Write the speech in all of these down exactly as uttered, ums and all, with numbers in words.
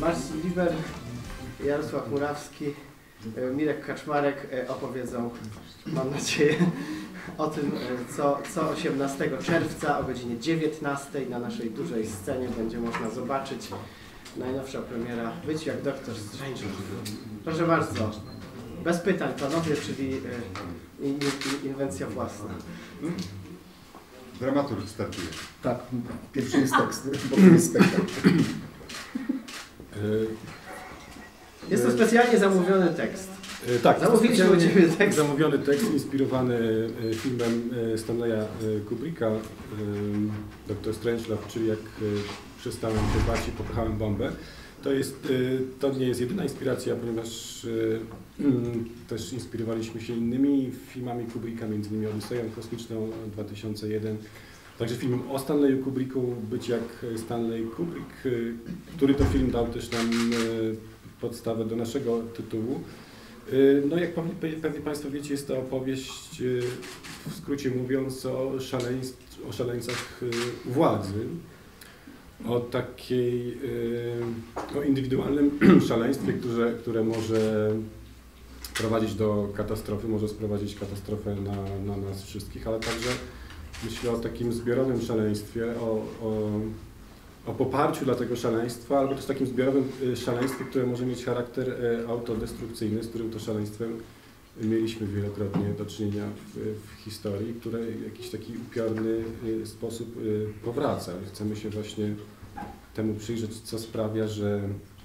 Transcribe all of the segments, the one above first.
Marcin Liber, Jarosław Murawski, Mirek Kaczmarek opowiedzą, mam nadzieję, o tym, co, co osiemnastego czerwca o godzinie dziewiętnastej na naszej dużej scenie będzie można zobaczyć. Najnowsza premiera Być jak doktor Strange. Proszę bardzo, bez pytań panowie, czyli in, in, inwencja własna. Hmm? Dramaturg startuje. Tak, pierwszy jest tekst, potem jest spektakl. Jest to specjalnie zamówiony tekst. Tak, zamówiliśmy u Ciebie tekst. Zamówiony tekst inspirowany filmem Stanleya Kubricka, doktor Strangelove, czyli jak przestałem się bać i popychałem bombę. To, jest, to nie jest jedyna inspiracja, ponieważ też inspirowaliśmy się innymi filmami Kubricka, między innymi Odyseją Kosmiczną dwa tysiące jeden, także filmem o Stanleyu Kubricku, Być jak Stanley Kubrick, który to film dał też nam podstawę do naszego tytułu. No jak pewnie Państwo wiecie, jest to opowieść, w skrócie mówiąc, o, szaleństw, o szaleńcach władzy, o takiej, o indywidualnym szaleństwie, które, które może prowadzić do katastrofy, może sprowadzić katastrofę na, na nas wszystkich, ale także myślę o takim zbiorowym szaleństwie, o, o, o poparciu dla tego szaleństwa, albo też takim zbiorowym szaleństwie, które może mieć charakter autodestrukcyjny, z którym to szaleństwem mieliśmy wielokrotnie do czynienia w, w historii, które w jakiś taki upiorny sposób powraca. Chcemy się właśnie temu przyjrzeć, co sprawia, że,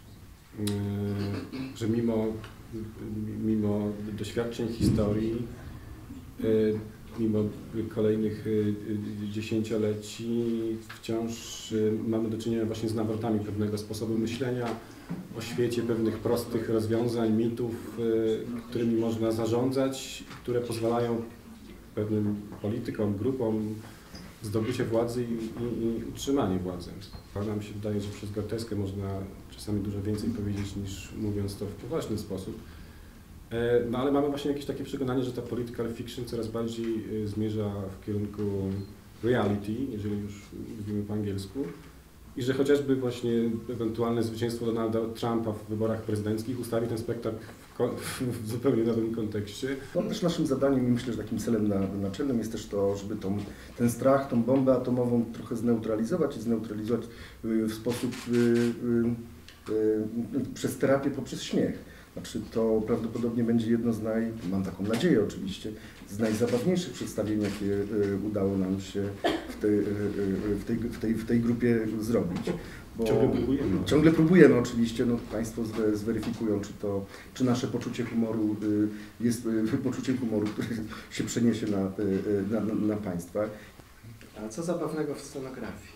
że mimo, mimo doświadczeń historii, mimo kolejnych dziesięcioleci wciąż mamy do czynienia właśnie z nawrotami pewnego sposobu myślenia o świecie, pewnych prostych rozwiązań, mitów, którymi można zarządzać, które pozwalają pewnym politykom, grupom zdobycie władzy i, i, i utrzymanie władzy. Nam się wydaje, że przez groteskę można czasami dużo więcej powiedzieć, niż mówiąc to w poważny sposób. No ale mamy właśnie jakieś takie przekonanie, że ta political fiction coraz bardziej zmierza w kierunku reality, jeżeli już mówimy po angielsku, i że chociażby właśnie ewentualne zwycięstwo Donalda Trumpa w wyborach prezydenckich ustawi ten spektakl w, w zupełnie nowym kontekście. No też naszym zadaniem i myślę, że takim celem na, naczelnym jest też to, żeby tą, ten strach, tą bombę atomową trochę zneutralizować i zneutralizować w sposób y, y, y, przez terapię, poprzez śmiech. Znaczy to prawdopodobnie będzie jedno z naj, mam taką nadzieję oczywiście, z najzabawniejszych przedstawień, jakie y, udało nam się w tej, y, w tej, w tej, w tej grupie zrobić. Bo ciągle próbujemy. Ciągle próbujemy oczywiście, no Państwo zweryfikują, czy to, czy nasze poczucie humoru y, jest y, poczucie humoru, które się przeniesie na, y, na, na, na Państwa. A co zabawnego w scenografii?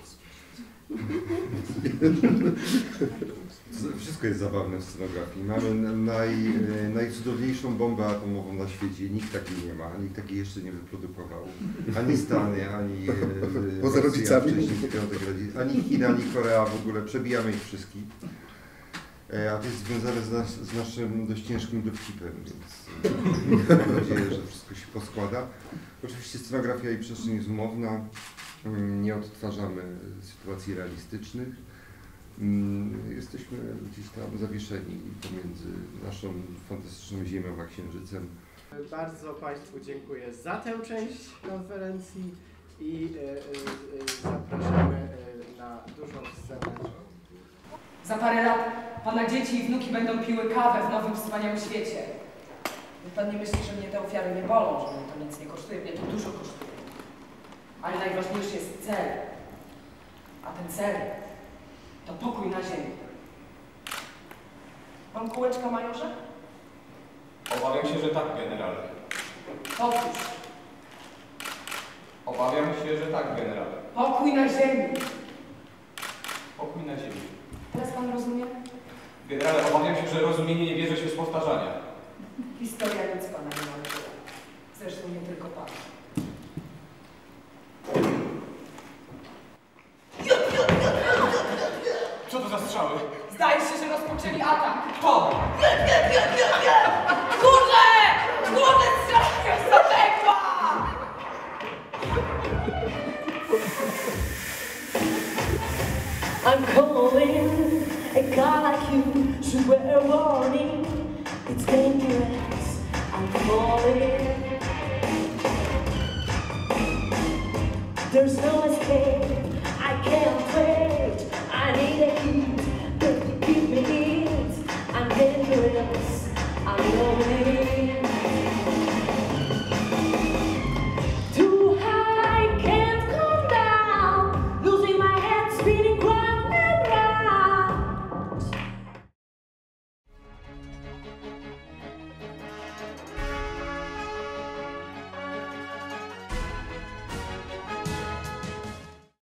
Wszystko jest zabawne w scenografii. Mamy naj, najcudowniejszą bombę atomową na świecie. Nikt takiej nie ma, nikt takiej jeszcze nie wyprodukował. Ani Stany, ani poza rodzicami, ani China, ani Korea w ogóle. Przebijamy ich wszystkich. A to jest związane z, nas, z naszym dość ciężkim dowcipem, więc mam nadzieję, że wszystko się poskłada. Oczywiście scenografia i przestrzeń jest umowna. Nie odtwarzamy sytuacji realistycznych. Jesteśmy gdzieś tam zawieszeni pomiędzy naszą fantastyczną Ziemią a Księżycem. Bardzo Państwu dziękuję za tę część konferencji i y, y, zapraszamy y, na dużą scenę. Za parę lat Pana dzieci i wnuki będą piły kawę w nowym, wspaniałym świecie. Pan nie myśli, że mnie te ofiary nie bolą, że mnie to nic nie kosztuje, mnie to dużo kosztuje. Ale najważniejszy jest cel. A ten cel to pokój na ziemi. Pan kółeczko, majorze? Obawiam się, że tak, generale. Powtórz. Obawiam się, że tak, generale. Pokój na ziemi. Pokój na ziemi. Teraz pan rozumie? Generale, obawiam się, że rozumienie nie bierze się z powtarzania. Historia nic pana nie nauczyła. Zresztą nie tylko pan. Co to za strzały? Zdaje się, że rozpoczęli atak. Kto? Nie, nie, nie, nie, nie! Kurze! Kurze, strzelają z zaczekła! I'm calling A guy like you should wear a warning. It's dangerous, I'm falling. There's no escape.